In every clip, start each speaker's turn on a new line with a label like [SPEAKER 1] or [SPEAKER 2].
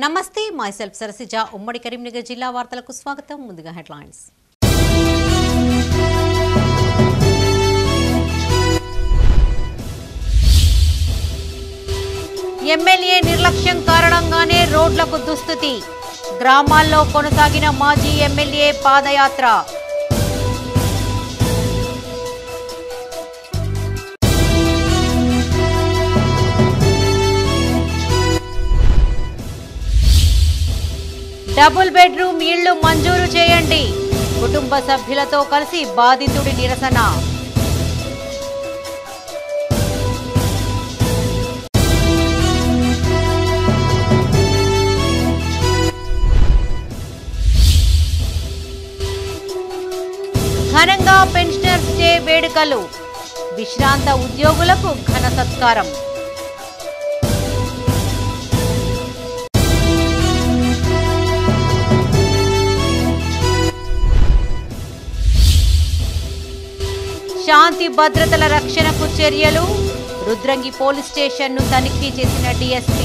[SPEAKER 1] నమస్తే మైసెల్ఫ్ సరసిజ ఉమ్మడి కరీంనగర్ జిల్లా వార్తలకు స్వాగతం. ముందుగా హెడ్లైన్స్. ఎమ్మెల్యే నిర్లక్ష్యం కారణంగానే రోడ్లకు దుస్థితి. గ్రామాల్లో కొనసాగిన మాజీ ఎమ్మెల్యే పాదయాత్ర. డబుల్ బెడ్రూమ్ ఇళ్లు మంజూరు చేయండి. కుటుంబ సభ్యులతో కలిసి బాధితుడి నిరసన. ఘనంగా పెన్షనర్స్ డే వేడుకలు. విశ్రాంత ఉద్యోగులకు ఘన సత్కారం. శాంతి భద్రతల రక్షణకు చర్యలు. రుద్రంగి పోలీస్ స్టేషన్ను తనిఖీ చేసిన డీఎస్పీ.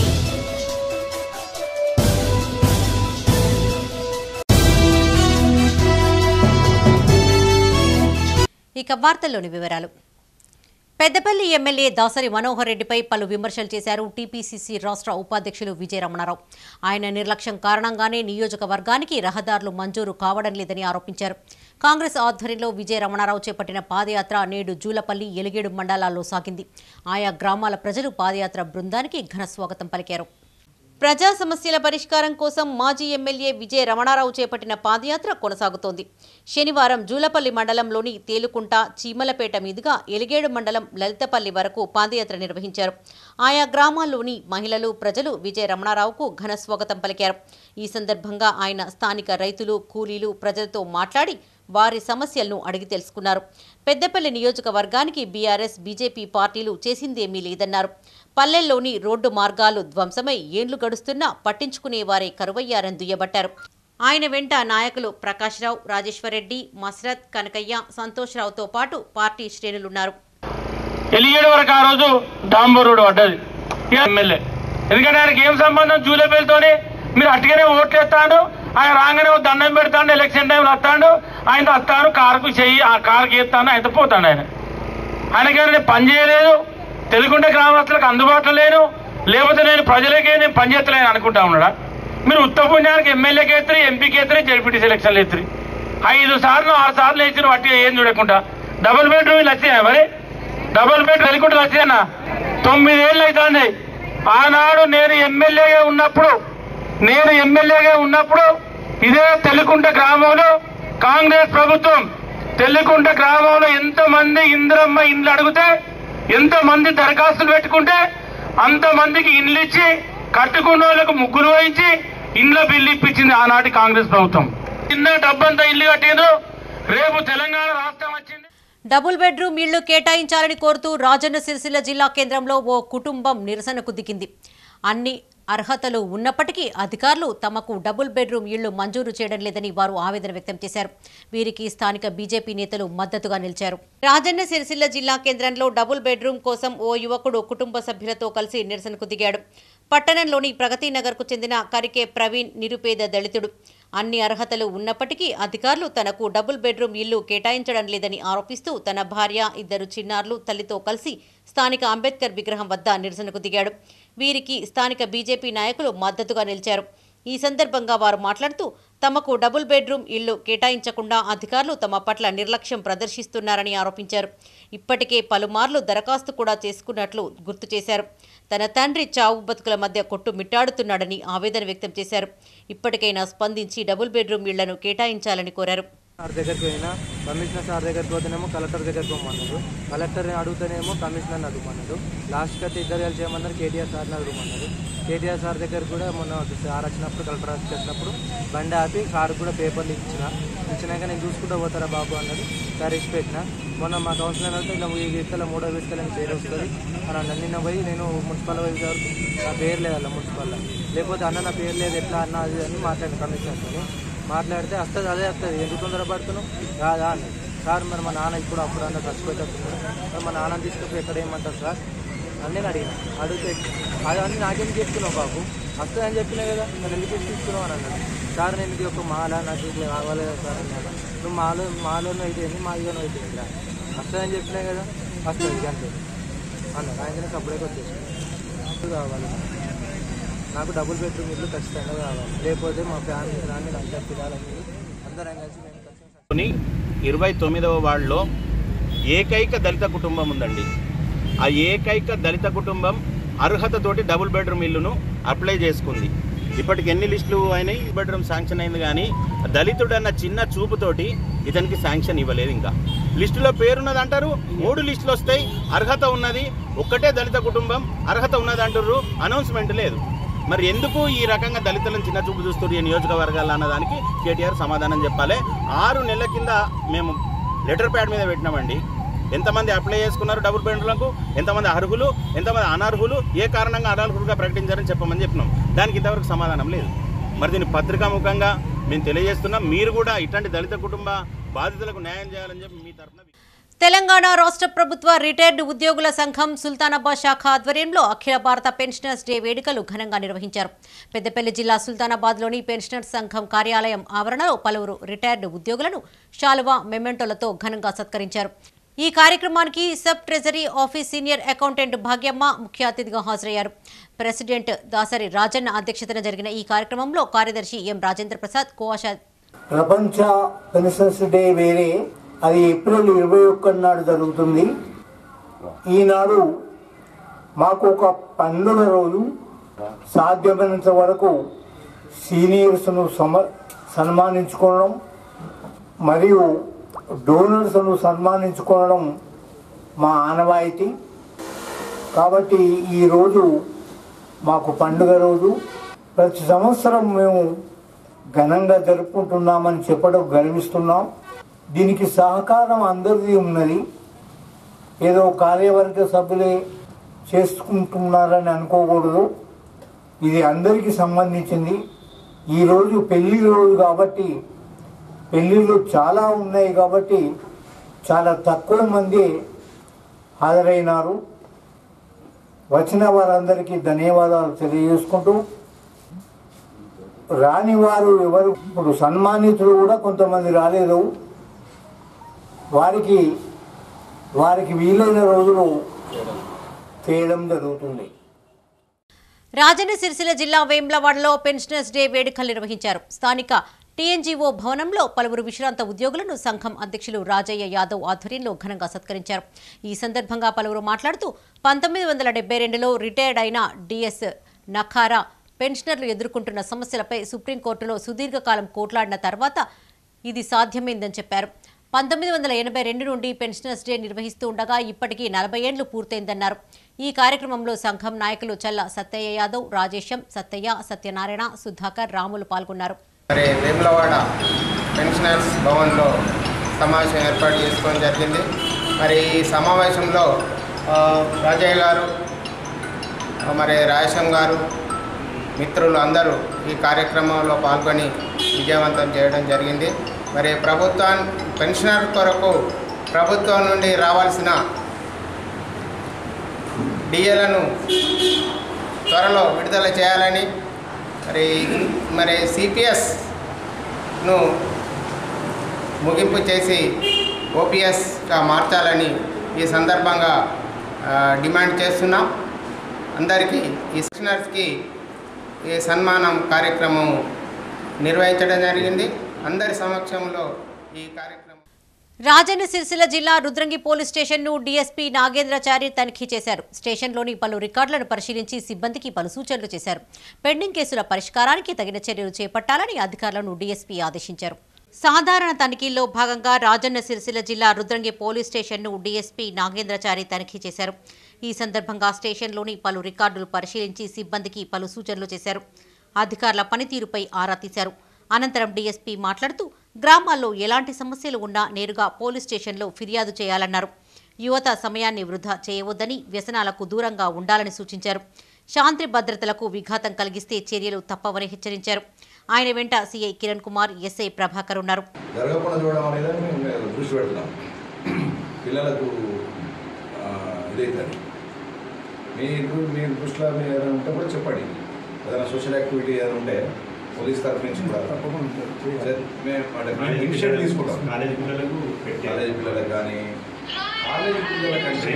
[SPEAKER 1] ఇక వార్తల్లోని వివరాలు. పెద్దపల్లి ఎమ్మెల్యే దాసరి మనోహర్ రెడ్డిపై పలు విమర్శలు చేశారు టీపీసీసీ రాష్ట్ర ఉపాధ్యక్షులు విజయ రమణారావు. ఆయన నిర్లక్ష్యం కారణంగానే నియోజకవర్గానికి రహదారులు మంజూరు కావడం లేదని ఆరోపించారు. కాంగ్రెస్ ఆధ్వర్యంలో విజయ రమణారావు చేపట్టిన పాదయాత్ర నేడు జూలపల్లి, ఎలిగేడు మండలాల్లో సాగింది. ఆయా గ్రామాల ప్రజలు పాదయాత్ర బృందానికి ఘన స్వాగతం పలికారు. ప్రజా సమస్యల పరిష్కారం కోసం మాజీ ఎమ్మెల్యే విజయ రమణారావు చేపట్టిన పాదయాత్ర కొనసాగుతోంది. శనివారం జూలపల్లి మండలంలోని తేలుకుంట, చీమలపేట మీదుగా ఎలిగేడు మండలం లలితపల్లి వరకు పాదయాత్ర నిర్వహించారు. ఆయా గ్రామాల్లోని మహిళలు, ప్రజలు విజయ రమణారావుకు ఘన స్వాగతం పలికారు. ఈ సందర్భంగా ఆయన స్థానిక రైతులు, కూలీలు, ప్రజలతో మాట్లాడి వారి సమస్యలను అడిగి తెలుసుకున్నారు. పెద్దపల్లి నియోజకవర్గానికి బీఆర్ఎస్, బీజేపీ పార్టీలు చేసిందేమీ లేదన్నారు. పల్లెల్లోని రోడ్డు మార్గాలు ధ్వంసమై ఏండ్లు గడుస్తున్నా పట్టించుకునేవారే కరువయ్యారని దుయ్యబట్టారు. ఆయన వెంట నాయకులు ప్రకాశ్రావు, రాజేశ్వరరెడ్డి, మస్రత్, కనకయ్య, సంతోష్రావుతో పాటు పార్టీ శ్రేణులున్నారు.
[SPEAKER 2] ఎలిగేడు వరకు ఆ రోజు డాంబర్ రోడ్డు పడ్డది ఎమ్మెల్యే. ఎందుకంటే ఆయనకి ఏం సంబంధం జూలపల్లితోనే? మీరు అట్టుగానే ఓట్లు వేస్తాడు, ఆయన రాగానే దండం పెడతాడు, ఎలక్షన్ టైంలో వస్తాడు, ఆయనతో వస్తాను, కారుకు చెయ్యి ఆ కారుకి వేస్తాను, ఆయనతో పోతాడు. ఆయనకేమైనా పని చేయలేదు, తెలుగుంట గ్రామస్తులకు అందుబాటులో లేను, లేకపోతే నేను ప్రజలకే నేను పనిచేస్తలేను అనుకుంటా ఉన్నాడా? మీరు ఉత్తపుణ్యానికి ఎమ్మెల్యేకి ఎత్తురి, ఎంపీకి ఎత్తురి, జడ్పీటీ సెలక్షన్లు ఎత్తురి. 5 సార్లు 6 సార్లు వేసిన వాటి ఏం చూడకుండా డబుల్ బెడ్రూమ్లు వచ్చినాయి. మరి డబుల్ బెడ్ తెలుగుంటలు వచ్చాయన్నా 9 ఏళ్ళు అవుతుంది. ఆనాడు నేను ఎమ్మెల్యేగా ఉన్నప్పుడు ఇదే తెలుగుంట గ్రామంలో కాంగ్రెస్ ప్రభుత్వం తెలుగుంట గ్రామంలో ఎంతమంది ఇందిరమ్మ ఇండ్లు అడిగితే, ఎంతమంది దరఖాస్తులు పెట్టుకుంటే అంతమందికి ఇండ్లు ఇచ్చి, కట్టుకున్న వాళ్ళకు ముగ్గురు వహించి ఇండ్ల బిల్లు ఇప్పించింది ఆనాటి కాంగ్రెస్ ప్రభుత్వం. చిన్న డబ్బంతా ఇల్లు కట్టిండ్రు. రేపు తెలంగాణ రాష్ట్రం వచ్చింది.
[SPEAKER 1] డబుల్ బెడ్రూమ్ ఇళ్లు కేటాయించాలని కోరుతూ రాజన్న సిరిసిల్ల జిల్లా కేంద్రంలో ఓ కుటుంబం నిరసనకు దిగింది. అన్ని అర్హతలు ఉన్నప్పటికీ అధికారులు తమకు డబుల్ బెడ్రూమ్ ఇళ్లు మంజూరు చేయడం లేదని వారు ఆవేదన వ్యక్తం చేశారు. వీరికి స్థానిక బీజేపీ నేతలు మద్దతుగా నిలిచారు. రాజన్న సిరిసిల్ల జిల్లా కేంద్రంలో డబుల్ బెడ్రూమ్ కోసం ఓ యువకుడు కుటుంబ సభ్యులతో కలిసి నిరసనకు దిగాడు. పట్టణంలోని ప్రగతి నగర్కు చెందిన కరికే ప్రవీణ్ నిరుపేద దళితుడు. అన్ని అర్హతలు ఉన్నప్పటికీ అధికారులు తనకు డబుల్ బెడ్రూమ్ ఇల్లు కేటాయించడం లేదని ఆరోపిస్తూ తన భార్య, 2 చిన్నారులు, తల్లితో కలిసి స్థానిక అంబేద్కర్ విగ్రహం వద్ద నిరసనకు దిగాడు. వీరికి స్థానిక బీజేపీ నాయకులు మద్దతుగా నిలిచారు. ఈ సందర్భంగా వారు మాట్లాడుతూ తమకు డబుల్ బెడ్రూమ్ ఇళ్లు కేటాయించకుండా అధికారులు తమ పట్ల నిర్లక్ష్యం ప్రదర్శిస్తున్నారని ఆరోపించారు. ఇప్పటికే పలుమార్లు దరఖాస్తు కూడా చేసుకున్నట్లు గుర్తు చేశారు. తన తండ్రి చావు బతుకుల మధ్య కొట్టుమిట్టాడుతున్నాడని ఆవేదన వ్యక్తం చేశారు. ఇప్పటికైనా స్పందించి డబుల్ బెడ్రూమ్ ఇళ్లను కేటాయించాలని కోరారు.
[SPEAKER 3] సార్ దగ్గరికి పోయినా, కమిషనర్ సార్ దగ్గరికి పోతేనేమో కలెక్టర్ దగ్గరికి పోమన్నారు. కలెక్టర్ని అడుగుతానేమో కమిషనర్ని అడుగుమన్నారు. లాస్ట్కి అయితే ఇద్దరు కలిసి చేయమన్నారు, కేటీఆర్ సార్ని అడుగుమన్నారు. కేటీఆర్ సార్ దగ్గర కూడా మొన్న సార్ వచ్చినప్పుడు, కలెక్టర్ వచ్చినప్పుడు బండి ఆపి కారు కూడా పేపర్లు ఇచ్చినాక నేను చూసుకుంటూ పోతారా బాబు అన్నది. సార్ ఇచ్చి పెట్టిన. మొన్న మా కౌన్సిలర్ అంటే ఇలా ఈ విస్తల 3వ విస్తలని పేరు వస్తుంది అని అన్న. నిన్న పోయి నేను మున్సిపల్ వైపు వరకు నా పేరు లేదల్ల మున్సిపల్లో, లేకపోతే అన్న నా పేరు లేదు ఎట్లా అన్న అది అని మాట్లాడిన కమిషనర్తో. మాట్లాడితే వస్తుంది, అదే వస్తుంది, ఎందుకు తొందరపడుతున్నావు కాదా అని. సార్ మరి మా నాన్న ఇప్పుడు అప్పుడు అన్న చచ్చిపోయేటట్టున్నాడు, మరి మా నాన్న తీసుకుపోయి ఎక్కడ ఏమంటారు సార్ అని నేను అడిగితే అది అన్నీ నాకేం చెప్తున్నావు బాబు, వస్తుందని చెప్పినా కదా, నేను ఎందుకు తీసుకున్నావు అని అన్నాడు. సార్ నేను ఇది ఒక మాల, నాకు ఇట్లా కావాలి కదా సార్ అన్నాడు. నువ్వు మాలోనూ అయితే ఏంటి, మాదిలోనూ అయితే ఏంటి, వస్తుందని చెప్పినా కదా, వస్తుంది ఇది అంతే అన్నాడు. ఆయనకి అప్పుడే వచ్చేసి కావాలి, నాకు డబుల్ బెడ్రూమ్ ఇల్లు ఖచ్చితంగా కావాలి, లేకపోతే మా ఫ్యామిలీ కానీ అంతా పిల్లలని అందరం కలిసి మేము ఖచ్చితంగా.
[SPEAKER 4] 29వ వార్డులో ఏకైక దళిత కుటుంబం ఉందండి. ఆ ఏకైక దళిత కుటుంబం అర్హతతోటి డబుల్ బెడ్రూమ్ ఇల్లును అప్లై చేసుకుంది. ఇప్పటికి ఎన్ని లిస్టులు అయినాయి, బెడ్రూమ్ శాంక్షన్ అయింది, కానీ దళితుడన్న చిన్న చూపుతోటి ఇతనికి శాంక్షన్ ఇవ్వలేదు. ఇంకా లిస్టులో పేరున్నది అంటారు, 3 లిస్టులు వస్తాయి, అర్హత ఉన్నది, ఒక్కటే దళిత కుటుంబం అర్హత ఉన్నది అంటారు, అనౌన్స్మెంట్ లేదు. మరి ఎందుకు ఈ రకంగా దళితులను చిన్న చూపు చూస్తారు ఈ నియోజకవర్గాలు అన్నదానికి కేటీఆర్ సమాధానం చెప్పాలి. 6 నెలల కింద మేము లెటర్ ప్యాడ్ మీద పెట్టినామండి. ఎంతమంది అప్లై చేసుకున్నారు డబుల్ బెడ్రూమ్లకు, ఎంతమంది అర్హులు, ఎంతమంది అనర్హులు, ఏ కారణంగా అనర్హులుగా ప్రకటించారని చెప్పమని చెప్పినాం. దానికి ఇంతవరకు సమాధానం లేదు. మరి దీన్ని పత్రికాముఖంగా మేము తెలియజేస్తున్నాం. మీరు కూడా ఇట్లాంటి దళిత కుటుంబ బాధితులకు న్యాయం చేయాలని చెప్పి మీ తరఫున.
[SPEAKER 1] తెలంగాణ రాష్ట్ర ప్రభుత్వ రిటైర్డ్ ఉద్యోగుల సంఘం సుల్తానాబాద్ శాఖ ఆధ్వర్యంలో అఖిల భారత పెన్షనర్స్ డే వేడుకలు ఘనంగా నిర్వహించారు. పెద్దపల్లి జిల్లా సుల్తానాబాద్లోని పెన్షనర్స్ సంఘం కార్యాలయం ఆవరణలో పలువురు రిటైర్డ్ ఉద్యోగులను శాలువా మెమెంటోలతో ఘనంగా సత్కరించారు. ఈ కార్యక్రమానికి sub treasury office senior accountant Bhagyamma ముఖ్య అతిథిగా హాజరయ్యారు. ప్రెసిడెంట్ దాసరి రాజన్న అధ్యక్షతన జరిగిన ఈ కార్యక్రమంలో కార్యదర్శి ఎం రాజేంద్ర ప్రసాద్, కోఆశా.
[SPEAKER 5] ప్రపంచ పెన్షనర్స్ డే వేరే, అది ఏప్రిల్ 21 నాడు జరుగుతుంది. ఈనాడు మాకు ఒక పండుగ రోజు, సాధ్యమైనంత వరకు సీనియర్స్ను సన్మానించుకోవడం మరియు డోనర్స్ను సన్మానించుకోవడం మా ఆనవాయితీ. కాబట్టి ఈరోజు మాకు పండుగ రోజు. ప్రతి సంవత్సరం మేము ఘనంగా జరుపుకుంటున్నామని చెప్పడం గర్విస్తున్నాం. దీనికి సహకారం అందరిది ఉన్నది, ఏదో కార్యవర్గ సభ్యులే చేసుకుంటున్నారని అనుకోకూడదు. ఇది అందరికీ సంబంధించింది. ఈరోజు పెళ్లి రోజు కాబట్టి, పెళ్ళిళ్ళు చాలా ఉన్నాయి కాబట్టి చాలా తక్కువ మంది హాజరైనారు. వచ్చిన వారందరికీ ధన్యవాదాలు తెలియజేసుకుంటూ, రాని వారు ఎవరు, ఇప్పుడు సన్మానితులు కూడా కొంతమంది రాలేదు, వారికి వీలైన రోజులు చేయడం జరుగుతుంది.
[SPEAKER 1] రాజన్న సిరిసిల్ల జిల్లా వేములవాడలో పెన్షనర్స్ డే వేడుకలు నిర్వహించారు. స్థానిక టీఎన్జీఓ భవనంలో పలువురు విశ్రాంత ఉద్యోగులను సంఘం అధ్యక్షులు రాజయ్య యాదవ్ ఆధ్వర్యంలో ఘనంగా సత్కరించారు. ఈ సందర్భంగా పలువురు మాట్లాడుతూ 1972లో రిటైర్డ్ అయిన డిఎస్ నఖారా పెన్షనర్లు ఎదుర్కొంటున్న సమస్యలపై సుప్రీంకోర్టులో సుదీర్ఘకాలం కోట్లాడిన తర్వాత ఇది సాధ్యమైందని చెప్పారు. 1982 నుండి పెన్షనర్స్ డే నిర్వహిస్తూ ఉండగా ఇప్పటికీ 40 ఏళ్లు పూర్తయిందన్నారు. ఈ కార్యక్రమంలో సంఘం నాయకులు చల్ల సత్తయ్య యాదవ్, రాజేశం, సత్తయ్య, సత్యనారాయణ, సుధాకర్, రాములు పాల్గొన్నారు.
[SPEAKER 6] మరి వేములవాడ పెన్షనర్స్ భవన్లో సమావేశం ఏర్పాటు చేసుకోవడం జరిగింది. మరి ఈ సమావేశంలో రాజయ్య గారు, మరి రాజేశం గారు, మిత్రులు అందరూ ఈ కార్యక్రమంలో పాల్గొని విజయవంతం చేయడం జరిగింది. మరి పెన్షనర్ కొరకు ప్రభుత్వం నుండి రావాల్సిన డిఏలను త్వరలో విడుదల చేయాలని, మరి సిపిఎస్ను ముగింపు చేసి ఓపీఎస్గా మార్చాలని ఈ సందర్భంగా డిమాండ్ చేస్తున్నాం. అందరికీ ఈ పెన్షనర్స్కి ఈ సన్మానం కార్యక్రమం నిర్వహించడం జరిగింది. అందరి సమక్షంలో ఈ కార్యక్రమం.
[SPEAKER 1] రాజన్న సిరిసిల్ల జిల్లా రుద్రంగి పోలీస్ స్టేషన్ను డీఎస్పీ నాగేంద్రచారి తనిఖీ చేశారు. స్టేషన్లోని పలు రికార్డులను పరిశీలించి సిబ్బందికి పలు సూచనలు చేశారు. పెండింగ్ కేసుల పరిష్కారానికి తగిన చర్యలు చేపట్టాలని అధికారులను డీఎస్పీ ఆదేశించారు. సాధారణ తనిఖీల్లో భాగంగా రాజన్న సిరిసిల్ల జిల్లా రుద్రంగి పోలీస్ స్టేషన్ను డీఎస్పీ నాగేంద్రచారి తనిఖీ చేశారు. ఈ సందర్భంగా స్టేషన్లోని పలు రికార్డులు పరిశీలించి సిబ్బందికి పలు సూచనలు చేశారు. అధికారుల పనితీరుపై ఆరా తీశారు. అనంతరం డీఎస్పీ మాట్లాడుతూ గ్రామాల్లో ఎలాంటి సమస్యలు ఉన్నా నేరుగా పోలీస్ స్టేషన్లో ఫిర్యాదు చేయాలన్నారు. యువత సమయాన్ని వృధా చేయవద్దని, వ్యసనాలకు దూరంగా ఉండాలని సూచించారు. శాంతి భద్రతలకు విఘాతం కలిగిస్తే చర్యలు తప్పవని హెచ్చరించారు. ఆయన వెంట సిఐ కిరణ్ కుమార్, ఎస్ఐ ప్రభాకర్ ఉన్నారు.
[SPEAKER 7] జరగకుండా చూడడం అనేది మేము దృష్టి పెడతాం. పిల్లలకు ఇదైతే మీ దృష్టిలో ఏదైనా ఉంటే కూడా చెప్పండి. ఏదైనా సోషల్ యాక్టివిటీ ఏదైనా ఉంటే పోలీస్ తరఫు నుంచి కూడా మేము ఇనిషియేటివ్ తీసుకుంటాం. కాలేజీ పిల్లలకు కానీ కాలేజీ పిల్లలకంటే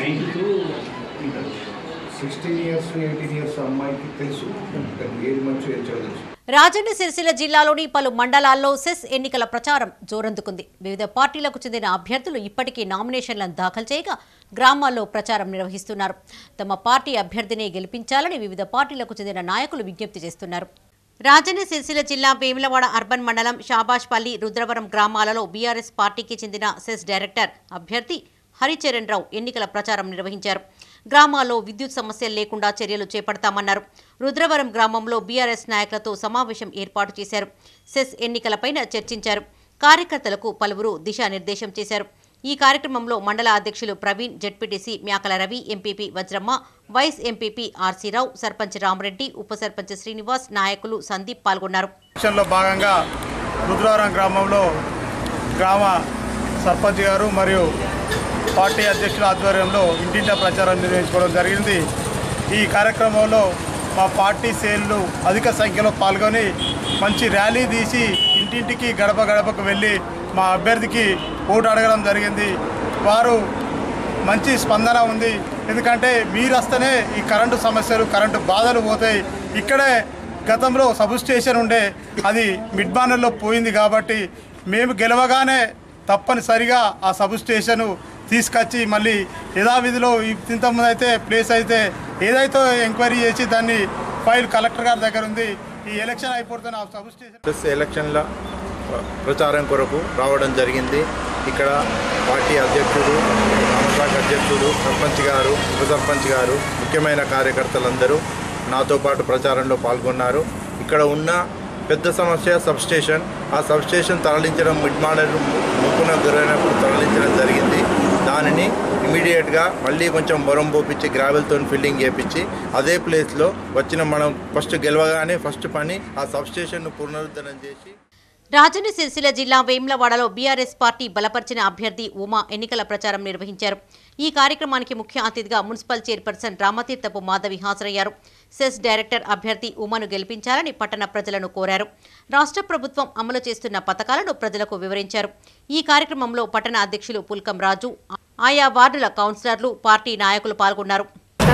[SPEAKER 7] 16 years 18 years అమ్మాయికి తెలుసు ఏది మంచి ఏది చెడు తెలుసు.
[SPEAKER 1] రాజన్న సిరిసిల్ల జిల్లాలోని పలు మండలాల్లో సెస్ ఎన్నికల ప్రచారం జోరందుకుంది. వివిధ పార్టీలకు చెందిన అభ్యర్థులు ఇప్పటికీ నామినేషన్లను దాఖలు చేయగా గ్రామాల్లో ప్రచారం నిర్వహిస్తున్నారు. తమ పార్టీ అభ్యర్థినే గెలిపించాలని వివిధ పార్టీలకు చెందిన నాయకులు విజ్ఞప్తి చేస్తున్నారు. రాజన్న సిరిసిల్ల జిల్లా వేములవాడ అర్బన్ మండలం షాబాష్పల్లి, రుద్రవరం గ్రామాలలో బీఆర్ఎస్ పార్టీకి చెందిన సెస్ డైరెక్టర్ అభ్యర్థి హరిచరణ్ రావు ఎన్నికల ప్రచారం నిర్వహించారు. గ్రామాల్లో విద్యుత్ సమస్యలు లేకుండా చర్యలు చేపడతామన్నారు. రుద్రవరం గ్రామంలో బీఆర్ఎస్ నాయకులతో సమావేశం ఏర్పాటు చేశారు. సెస్ ఎన్నికలపైన చర్చించారు. కార్యకర్తలకు పలువురు దిశానిర్దేశం చేశారు. ఈ కార్యక్రమంలో మండల అధ్యక్షులు Praveen, ZPTC Myakala Ravi, MPP Vajramma, vice MPP R C Rao, sarpanch Ramareddy, ఉప సర్పంచ్ శ్రీనివాస్, నాయకులు సందీప్ పాల్గొన్నారు.
[SPEAKER 8] భాగంగా రుద్రవరం గ్రామంలో గ్రామ సర్పంచ్ గారు మరియు పార్టీ అధ్యక్షుల ఆధ్వర్యంలో ఇంటింటా ప్రచారం నిర్వహించుకోవడం జరిగింది. ఈ కార్యక్రమంలో మా పార్టీ శ్రేణులు అధిక సంఖ్యలో పాల్గొని మంచి ర్యాలీ తీసి ఇంటింటికి గడప గడపకు వెళ్ళి మా అభ్యర్థికి ఓటు అడగడం జరిగింది. వారు మంచి స్పందన ఉంది. ఎందుకంటే మీరు వస్తేనే ఈ కరెంటు సమస్యలు, కరెంటు బాధలు పోతాయి. ఇక్కడే గతంలో సబ్ స్టేషన్ ఉండే, అది మిడ్ బానర్లో పోయింది కాబట్టి మేము గెలవగానే తప్పనిసరిగా ఆ సబ్ స్టేషను తీసుకొచ్చి మళ్ళీ యథావిధిలో ఇంతకుముందు అయితే ప్లేస్ అయితే ఏదైతే ఎంక్వైరీ చేసి దాన్ని ఫైల్ కలెక్టర్ గారి దగ్గర ఉంది. ఈ ఎలక్షన్ అయిపోతున్న ఆ సబ్ స్టేషన్
[SPEAKER 9] ఎలక్షన్ల ప్రచారం కొరకు రావడం జరిగింది. ఇక్కడ పార్టీ అధ్యక్షుడు, గ్రామశాఖ అధ్యక్షుడు, సర్పంచ్ గారు, ఉప సర్పంచ్ గారు, ముఖ్యమైన కార్యకర్తలందరూ నాతో పాటు ప్రచారంలో పాల్గొన్నారు. ఇక్కడ ఉన్న పెద్ద సమస్య సబ్స్టేషన్. ఆ సబ్స్టేషన్ తరలించడం మిడ్ మాడల్ ముప్పున గురైనప్పుడు తరలించడం జరిగింది. దానిని ఇమీడియట్గా మళ్ళీ కొంచెం మొరం పోపించి గ్రావెల్తో ఫిల్లింగ్ చేయించి అదే ప్లేస్లో వచ్చిన మనం ఫస్ట్ గెలవగానే ఫస్ట్ పని ఆ సబ్స్టేషన్ను పునరుద్ధరణ చేసి.
[SPEAKER 1] రాజన్న సిరిసిల్ల జిల్లా వేములవాడలో బీఆర్ఎస్ పార్టీ బలపరిచిన అభ్యర్థి ఉమా ఎన్నికల ప్రచారం నిర్వహించారు. ఈ కార్యక్రమానికి ముఖ్య అతిథిగా మున్సిపల్ చైర్పర్సన్ రామతీర్థపు మాధవి హాజరయ్యారు. సెస్ డైరెక్టర్ అభ్యర్థి ఉమాను గెలిపించాలని పట్టణ ప్రజలను కోరారు. రాష్ట్ర ప్రభుత్వం అమలు చేస్తున్న పథకాలను ప్రజలకు వివరించారు. ఈ కార్యక్రమంలో పట్టణ అధ్యక్షులు పుల్కం రాజు, ఆయా వార్డుల కౌన్సిలర్లు, పార్టీ నాయకులు పాల్గొన్నారు.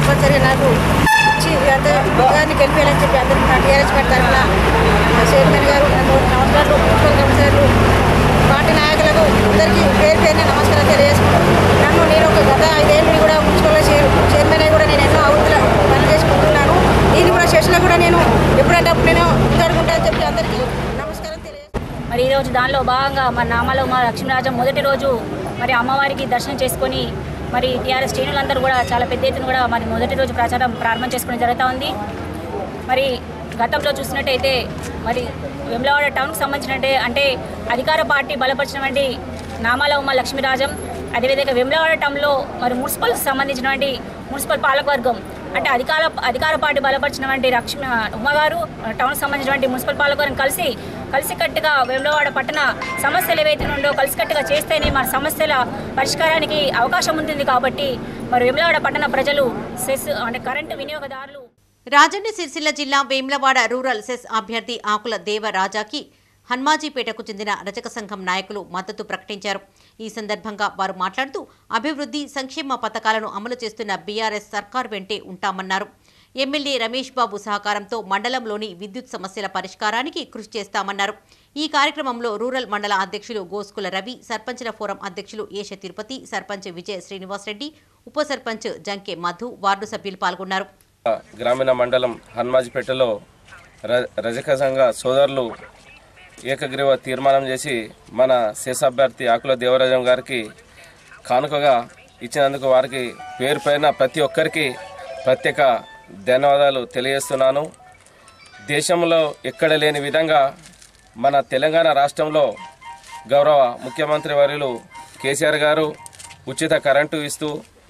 [SPEAKER 10] చైర్మన్ గారు, నమస్కారాలు, మున్సిపల్ కమిషనర్లు, పార్టీ నాయకులకు అందరికీ పేరు పేరునే నమస్కారం తెలియజేసుకుంటాను. నేను ఒక గత 5 ఏళ్ళు కూడా మున్సిపల్ చైర్మన్ అయి కూడా నేను ఎన్నో అభివృద్ధులు పనులు చేసుకుంటున్నాను. ఇది కూడా సెషన్లో కూడా నేను ఎప్పుడంటే అప్పుడు నేను ముందడుకుంటానని చెప్పి అందరికీ నమస్కారం తెలియజేస్తాను.
[SPEAKER 11] మరి ఈరోజు దానిలో భాగంగా మన నామాలో మా లక్ష్మీరాజం మొదటి రోజు మరి అమ్మవారికి దర్శనం చేసుకొని మరి టీఆర్ఎస్ శ్రేణులందరూ కూడా చాలా పెద్ద ఎత్తున కూడా మరి మొదటి రోజు ప్రచారం ప్రారంభం చేసుకోవడం జరుగుతూ ఉంది. మరి గతంలో చూసినట్టయితే మరి వేములవాడ టౌన్కి సంబంధించినట్టే అంటే అధికార పార్టీ బలపరిచినటువంటి నామాల ఉమ లక్ష్మీరాజం, అదేవిధంగా వేములవాడ టౌన్లో మరి మున్సిపల్కి సంబంధించినటువంటి మున్సిపల్ పాలకవర్గం అంటే అధికార పార్టీ బలపరిచినటువంటి ఉమ్మగారు, టౌన్కి సంబంధించినటువంటి మున్సిపల్ పాలకవర్గం కలిసికట్టుగా వేములవాడ పట్టణ సమస్యలు ఏవైతే ఉండో కలిసికట్టుగా చేస్తేనే మన సమస్యల పరిష్కారానికి అవకాశం ఉంటుంది. కాబట్టి మరి వేములవాడ పట్టణ ప్రజలు సెస్ అంటే కరెంటు వినియోగదారులు.
[SPEAKER 1] రాజన్న సిరిసిల్ల జిల్లా వేములవాడ రూరల్ సెస్ అభ్యర్థి ఆకుల దేవరాజాకి హన్మాజీపేటకు చెందిన రజక సంఘం నాయకులు మద్దతు ప్రకటించారు. ఈ సందర్భంగా వారు మాట్లాడుతూ అభివృద్ధి సంక్షేమ పథకాలను అమలు చేస్తున్న బీఆర్ఎస్ సర్కార్ వెంటే ఉంటామన్నారు. ఎమ్మెల్యే రమేష్ బాబు సహకారంతో మండలంలోని విద్యుత్ సమస్యల పరిష్కారానికి కృషి చేస్తామన్నారు. ఈ కార్యక్రమంలో రూరల్ మండల అధ్యక్షులు గోస్కుల రవి, సర్పంచ్ల ఫోరం అధ్యక్షులు ఏష తిరుపతి, సర్పంచ్ విజయ శ్రీనివాస్ రెడ్డి, ఉప సర్పంచ్ జంకే మధు, వార్డు సభ్యులు పాల్గొన్నారు.
[SPEAKER 12] గ్రామీణ మండలం హన్మాజిపేటలో రజక సంఘ సోదరులు ఏకగ్రీవ తీర్మానం చేసి మన సెస్ అభ్యర్థి ఆకుల దేవరాజం గారికి కానుకగా ఇచ్చినందుకు వారికి పేరు పైన ప్రతి ఒక్కరికి ప్రత్యేక ధన్యవాదాలు తెలియజేస్తున్నాను. దేశంలో ఎక్కడ లేని విధంగా మన తెలంగాణ రాష్ట్రంలో గౌరవ ముఖ్యమంత్రి వర్యులు కేసీఆర్ గారు ఉచిత కరెంటు ఇస్తూ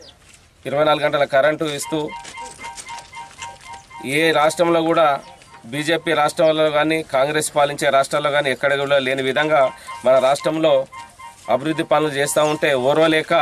[SPEAKER 12] 24 గంటల కరెంటు ఇస్తూ ఏ రాష్ట్రంలో కూడా బీజేపీ రాష్ట్రాల్లో కానీ కాంగ్రెస్ పాలించే రాష్ట్రాల్లో కానీ ఎక్కడ కూడా లేని విధంగా మన రాష్ట్రంలో అభివృద్ధి పనులు చేస్తూ ఉంటే ఓర్వలేక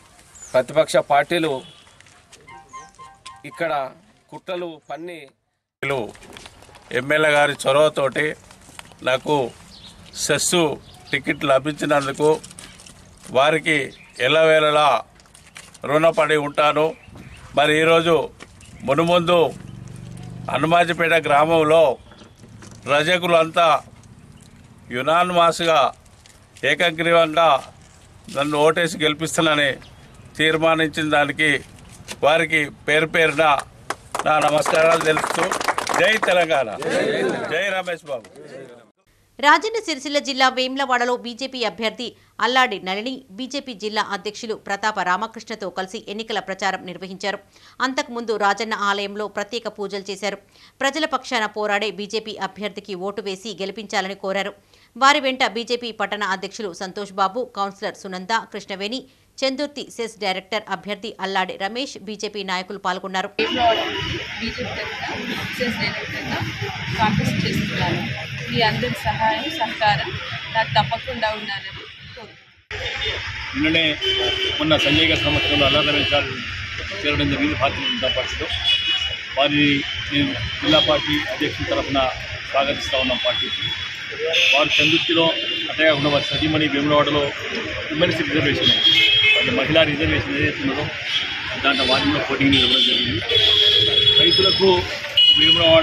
[SPEAKER 12] ప్రతిపక్ష పార్టీలు ఇక్కడ కుట్రలు పన్ని
[SPEAKER 13] ఎమ్మెల్యే గారి చొరవతోటి నాకు సెస్సు టికెట్ లభించినందుకు వారికి ఎల్లవేళలా రుణపడి ఉంటాను. మరి ఈరోజు మునుముందు హనుమాజిపేట గ్రామంలో రజకులంతా యునానిమస్గా ఏకగ్రీవంగా నన్ను ఓటేసి గెలిపిస్తానని తీర్మానించిన దానికి వారికి పేరు పేరున నా నమస్కారాలు తెలుపుతూ జై తెలంగాణ, జై రమేష్ బాబు.
[SPEAKER 1] రాజన్న సిరిసిల్ల జిల్లా వేములవాడలో బీజేపీ అభ్యర్థి అల్లాడి నళిని బీజేపీ జిల్లా అధ్యక్షులు ప్రతాప రామకృష్ణతో కలిసి ఎన్నికల ప్రచారం నిర్వహించారు. అంతకుముందు రాజన్న ఆలయంలో ప్రత్యేక పూజలు చేశారు. ప్రజల పక్షాన పోరాడే బీజేపీ అభ్యర్థికి ఓటు వేసి గెలిపించాలని కోరారు. వారి వెంట బీజేపీ పట్టణ అధ్యక్షులు Santosh Babu, councillor Sunanda, Krishnaveni, Chandurthi CESS director అభ్యర్థి అల్లాడి రమేష్, బీజేపీ నాయకులు పాల్గొన్నారు.
[SPEAKER 14] మీ అందరి సహాయం సహకారం నాకు తప్పకుండా ఉండాలని
[SPEAKER 15] నిన్ననే మొన్న సంజయ్ గారి సంవత్సరంలో అల్లా రమేష్ గారు చేరడం జరిగింది భారతీయ జనతా పార్టీలో. వారిని నేను జిల్లా పార్టీ అధ్యక్షుల తరఫున స్వాగతిస్తూ ఉన్నాం పార్టీకి. వారు చందుర్తిలో అంతేకాకుండా వారి సతీమణి వేములవాడలో ఉమెన్స్ రిజర్వేషన్, అంటే మహిళా రిజర్వేషన్ ఏదైతే ఉన్నదో దాంట్లో వారిలో పోటీని ఇవ్వడం జరిగింది. రైతులకు వేములవాడ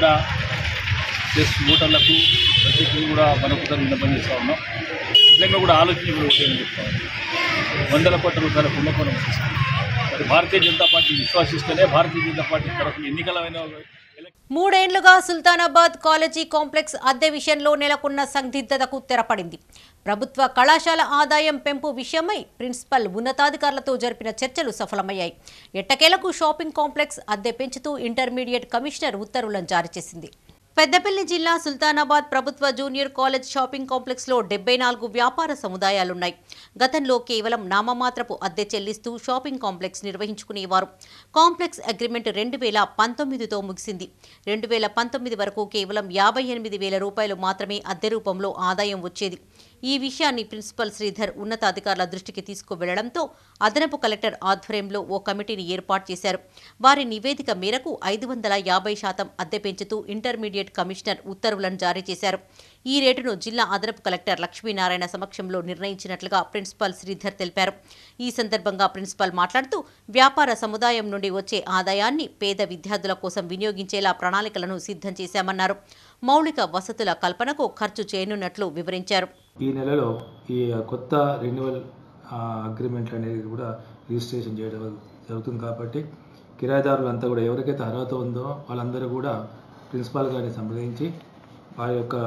[SPEAKER 15] ఓటర్లకు ప్రత్యేకంగా కూడా మనకు విన్నపం చేస్తూ ఉన్నాం. నిజంగా కూడా ఆలోచించి కూడా ఓటేయని చెప్తాం. వందల కోట్ల రూపాయల కుంభకోణం మరి భారతీయ జనతా పార్టీ విశ్వాసిస్తేనే భారతీయ జనతా పార్టీ తరఫున ఎన్నికలైన
[SPEAKER 1] 3 ఏళ్లుగా సుల్తానాబాద్ కాలేజీ కాంప్లెక్స్ అద్దె విషయంలో నెలకొన్న సందిగ్ధతకు తెరపడింది. ప్రభుత్వ కళాశాల ఆదాయం పెంపు విషయమై ప్రిన్సిపల్ ఉన్నతాధికారులతో జరిపిన చర్చలు సఫలమయ్యాయి. ఎట్టకేలకు షాపింగ్ కాంప్లెక్స్ అద్దె పెంచుతూ ఇంటర్మీడియట్ కమిషనర్ ఉత్తర్వులను జారీ చేసింది. పెద్దపల్లి జిల్లా సుల్తానాబాద్ ప్రభుత్వ జూనియర్ కాలేజ్ షాపింగ్ కాంప్లెక్స్లో 74 వ్యాపార సముదాయాలున్నాయి. గతంలో కేవలం నామమాత్రపు అద్దె చెల్లిస్తూ షాపింగ్ కాంప్లెక్స్ నిర్వహించుకునేవారు. కాంప్లెక్స్ అగ్రిమెంట్ 2019తో ముగిసింది. 2019 వరకు కేవలం 58,000 రూపాయలు మాత్రమే అద్దె రూపంలో ఆదాయం వచ్చేది. ఈ విషయాన్ని ప్రిన్సిపల్ శ్రీధర్ ఉన్నతాధికారుల దృష్టికి తీసుకువెళ్లడంతో అదనపు కలెక్టర్ ఆధ్వర్యంలో ఓ కమిటీని ఏర్పాటు చేశారు. వారి నివేదిక మేరకు 550% అద్దె పెంచుతూ ఇంటర్మీడియట్ కమిషనర్ ఉత్తర్వులను జారీ చేశారు. ఈ రేటును జిల్లా అదనపు కలెక్టర్ లక్ష్మీనారాయణ సమక్షంలో నిర్ణయించినట్లుగా ప్రిన్సిపల్ శ్రీధర్ తెలిపారు. ఈ సందర్భంగా ప్రిన్సిపల్ మాట్లాడుతూ వ్యాపార సముదాయం నుండి వచ్చే ఆదాయాన్ని పేద విద్యార్థుల కోసం వినియోగించేలా ప్రణాళికలను సిద్ధం చేశామన్నారు. మౌలిక వసతుల కల్పనకు ఖర్చు చేయనున్నట్లు వివరించారు.
[SPEAKER 16] ఈ నెలలో ఈ కొత్త రెన్యువల్ అగ్రిమెంట్లు అనేది కూడా రిజిస్ట్రేషన్ చేయడం జరుగుతుంది. కాబట్టి కిరాయిదారులంతా కూడా ఎవరికైతే అర్హత ఉందో వాళ్ళందరూ కూడా ప్రిన్సిపాల్ గారిని సంప్రదించి వారి యొక్క